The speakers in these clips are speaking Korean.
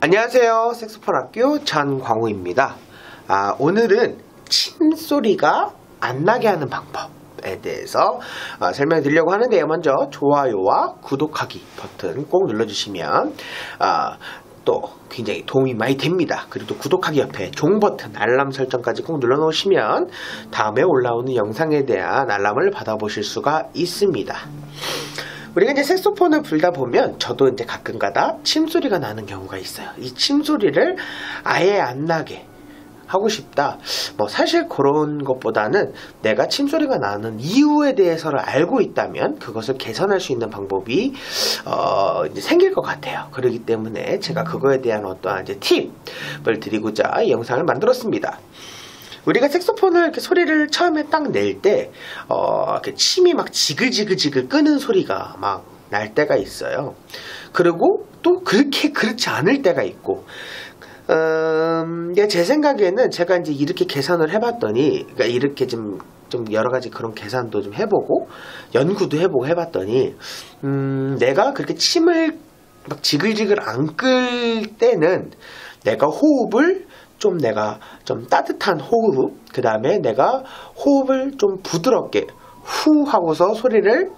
안녕하세요. 색소폰 학교 전광우입니다. 오늘은 침소리가 안 나게 하는 방법에 대해서 설명드리려고 하는데요. 먼저 좋아요와 구독하기 버튼 꼭 눌러주시면 또 굉장히 도움이 많이 됩니다. 그리고 또 구독하기 옆에 종 버튼 알람 설정까지 꼭 눌러 놓으시면 다음에 올라오는 영상에 대한 알람을 받아보실 수가 있습니다. 우리가 이제 색소폰을 불다 보면 저도 이제 가끔가다 침소리가 나는 경우가 있어요. 이 침소리를 아예 안 나게 하고 싶다. 사실 그런 것보다는 내가 침소리가 나는 이유에 대해서를 알고 있다면 그것을 개선할 수 있는 방법이 이제 생길 것 같아요. 그렇기 때문에 제가 그거에 대한 어떠한 이제 팁을 드리고자 이 영상을 만들었습니다. 우리가 색소폰을 이렇게 소리를 처음에 딱 낼 때, 침이 막 지글지글 끄는 소리가 막 날 때가 있어요. 그리고 또 그렇지 않을 때가 있고, 제 생각에는 제가 이제 이렇게 계산을 해봤더니, 그러니까 이렇게 좀 여러 가지 그런 계산도 좀 해보고, 연구도 해보고 해봤더니, 내가 그렇게 침을 막 지글지글 안 끌 때는 내가 내가 좀 따뜻한 호흡, 그 다음에 내가 호흡을 좀 부드럽게 후 하고서 소리를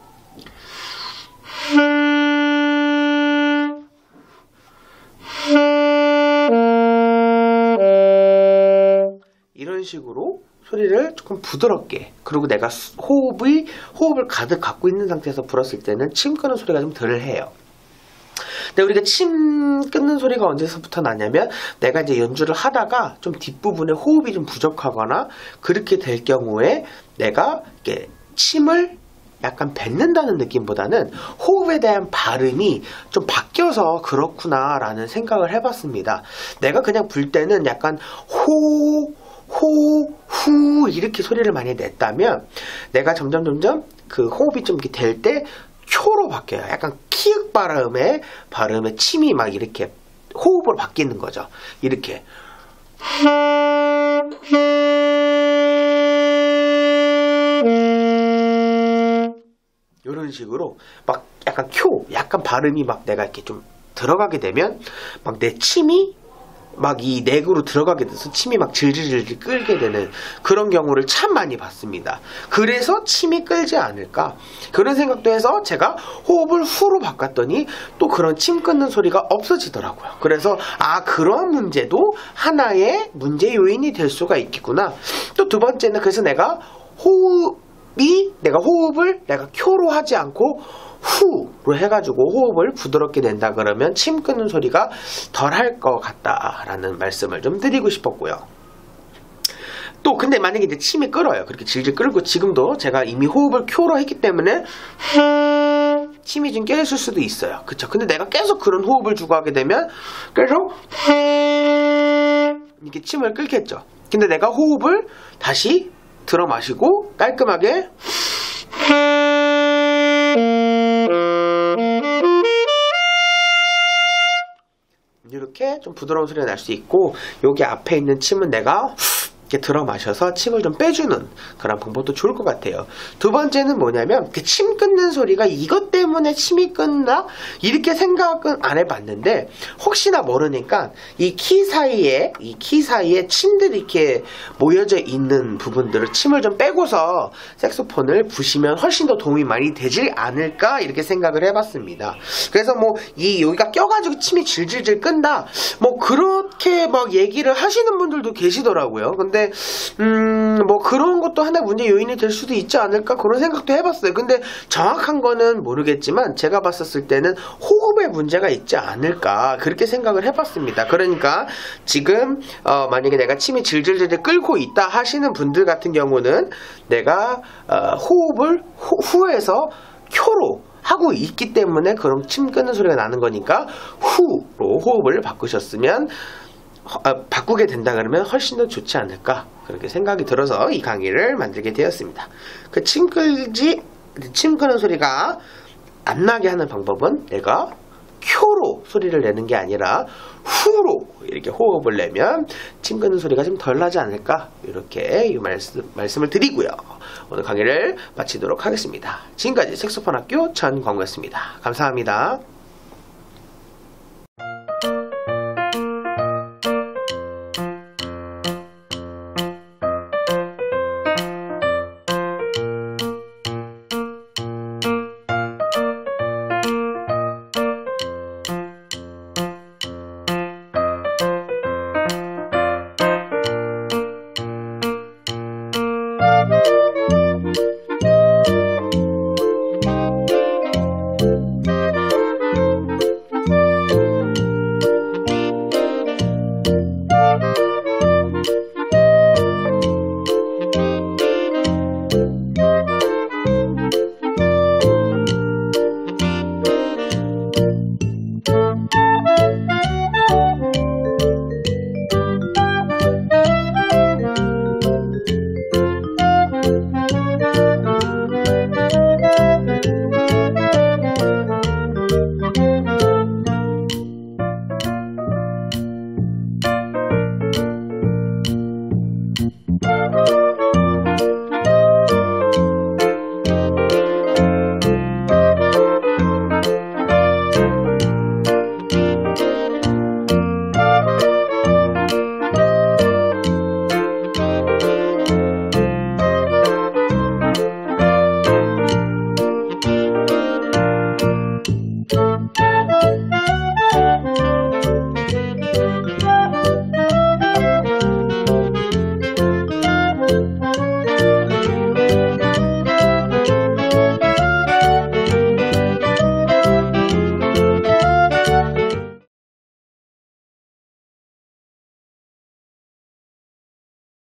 이런 식으로 소리를 조금 부드럽게, 그리고 내가 호흡을 가득 갖고 있는 상태에서 불었을 때는 침 끄는 소리가 좀 덜 해요. 근데 우리가 침 끊는 소리가 언제서부터 나냐면 내가 이제 연주를 하다가 좀 뒷부분에 호흡이 좀 부족하거나 그렇게 될 경우에 내가 이렇게 침을 약간 뱉는다는 느낌보다는 호흡에 대한 발음이 좀 바뀌어서 그렇구나 라는 생각을 해봤습니다. 내가 그냥 불 때는 약간 후 이렇게 소리를 많이 냈다면 내가 점점 그 호흡이 좀 이렇게 될 때 쿄로 바뀌어요. 약간 키읔 발음에 침이 막 이렇게 호흡으로 바뀌는 거죠. 이렇게 이런 식으로 막 약간 발음이 막 내가 이렇게 좀 들어가게 되면 막 내 침이 막 이 넥으로 들어가게 돼서 침이 막 질질질 끌게 되는 그런 경우를 참 많이 봤습니다. 그래서 침이 끌지 않을까 그런 생각도 해서 제가 호흡을 후로 바꿨더니 또 그런 침 끊는 소리가 없어지더라고요. 그래서 그런 문제도 하나의 문제 요인이 될 수가 있겠구나. 또 두 번째는 그래서 내가 호흡을 쿄로 하지 않고 후로 해가지고 호흡을 부드럽게 낸다 그러면 침 끊는 소리가 덜 할 것 같다라는 말씀을 좀 드리고 싶었고요. 또 근데 만약에 이제 침이 끓어요. 그렇게 질질 끓고 지금도 제가 이미 호흡을 쿄로 했기 때문에 침이 좀 깨있을 수도 있어요. 그쵸? 근데 내가 계속 그런 호흡을 주고 하게 되면 계속 이렇게 침을 끓겠죠. 근데 내가 호흡을 다시 들어 마시고 깔끔하게 이렇게 좀 부드러운 소리가 날 수 있고, 여기 앞에 있는 침은 내가 이렇게 들어 마셔서 침을 좀 빼주는 그런 방법도 좋을 것 같아요. 두 번째는 뭐냐면 그 침 끊는 소리가 이것 때문에 침이 끊나? 이렇게 생각은 안 해봤는데 혹시나 모르니까 이 키 사이에 침들이 이렇게 모여져 있는 부분들을 침을 좀 빼고서 색소폰을 부시면 훨씬 더 도움이 많이 되지 않을까 이렇게 생각을 해봤습니다. 그래서 여기가 껴가지고 침이 질질질 끈다 그렇게 막 얘기를 하시는 분들도 계시더라고요. 근데 그런 것도 하나의 문제 요인이 될 수도 있지 않을까 그런 생각도 해봤어요. 근데 정확한 거는 모르겠지만 제가 봤었을 때는 호흡에 문제가 있지 않을까 그렇게 생각을 해봤습니다. 그러니까 지금 만약에 내가 침이 질질질 끓고 있다 하시는 분들 같은 경우는 내가 호흡을 후에서 쿄로 하고 있기 때문에 그런 침 끊는 소리가 나는 거니까 후로 호흡을 바꾸게 된다 그러면 훨씬 더 좋지 않을까 그렇게 생각이 들어서 이 강의를 만들게 되었습니다. 그 침 끄는 소리가 안 나게 하는 방법은 내가 쿄로 소리를 내는 게 아니라 후로 이렇게 호흡을 내면 침 끄는 소리가 좀 덜 나지 않을까 이렇게 이 말씀을 드리고요. 오늘 강의를 마치도록 하겠습니다. 지금까지 색소폰 학교 전광우였습니다. 감사합니다. 안녕.